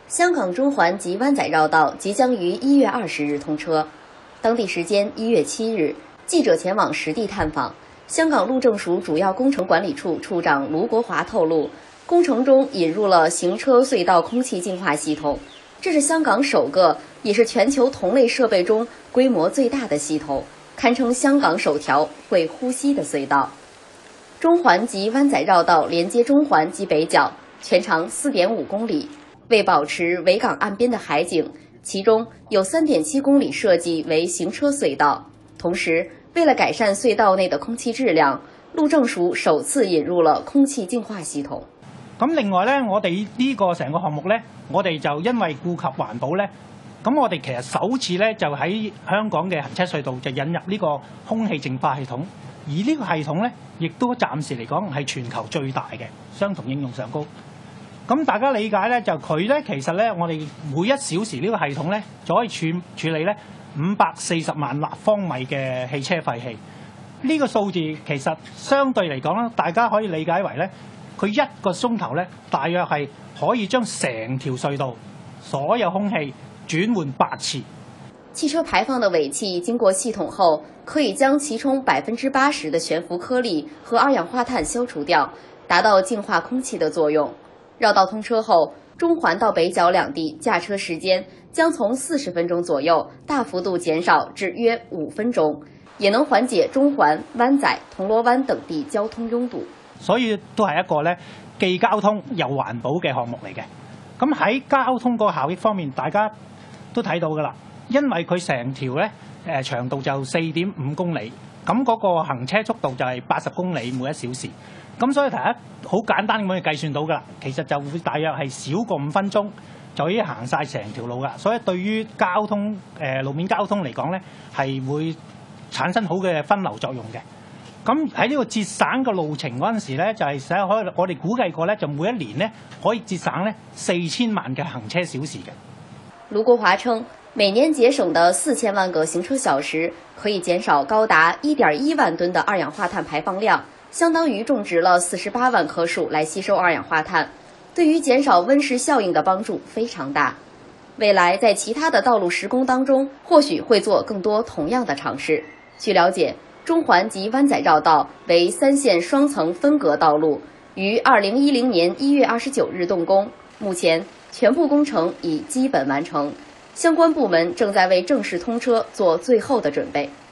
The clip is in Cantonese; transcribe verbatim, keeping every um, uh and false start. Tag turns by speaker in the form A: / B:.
A: 香港中环及湾仔绕道即将于一月二十日通车。当地时间一月七日，记者前往实地探访。香港路政署主要工程管理处处长卢国华透露，工程中引入了行车隧道空气净化系统，这是香港首个，也是全球同类设备中规模最大的系统，堪称香港首条会呼吸的隧道。中环及湾仔绕道连接中环及北角，全长 四点五公里。为保持维港岸边的海景，其中有 三点七公里设计为行车隧道。同时，为了改善隧道内的空气质量，路政署首次引入了空气净化系統。
B: 咁另外咧，我哋呢個成個項目咧，我哋就因為顧及環保咧，咁我哋其實首次咧就喺香港嘅行車隧道就引入呢個空氣淨化系統，而呢個系統咧，亦都暫時嚟講係全球最大嘅，相同應用上高。咁大家理解咧，就佢咧其實咧，我哋每一小時呢個系統咧，就可以處處理咧五百四十萬立方米嘅汽車廢氣。呢個數字其實相對嚟講咧，大家可以理解為咧，佢一個鐘頭咧，大約係可以將成條隧道所有空氣轉換八次。
A: 汽車排放的尾氣經過系統後，可以將其中百分之八十的懸浮顆粒和二氧化碳消除掉，達到淨化空氣的作用。繞道通車後，中環到北角兩地駕車時間將從四十分鐘左右大幅度減少至約五分鐘，也能緩解中環、灣仔、銅鑼灣等地交通擁堵。
B: 所以都係一個咧既交通又環保嘅項目嚟嘅。咁喺交通個效益方面，大家都睇到㗎啦，因為佢成條咧誒長度就四點五公里，咁嗰個行車速度就係八十公里每一小時。咁所以大家好簡單咁樣計算到㗎啦，其實就會大約係少過五分鐘就已經行晒成條路㗎。所以對於交通誒、呃、路面交通嚟講咧，係會產生好嘅分流作用嘅。咁喺呢個節省嘅路程嗰陣時咧，就係使可我哋估計過咧，就每一年咧可以節省咧四千萬嘅行車小時嘅。
A: 盧國華稱，每年節省的四千萬個行車小時，可以減少高達一點一萬噸的二氧化碳排放量。相當於種植了四十八萬棵樹來吸收二氧化碳，對於減少溫室效應的幫助非常大。未來在其他的道路施工當中，或許會做更多同樣的嘗試。據了解，中環及灣仔繞道為三線雙層分隔道路，於二零一零年一月二十九日動工，目前全部工程已基本完成，相關部門正在為正式通車做最後的準備。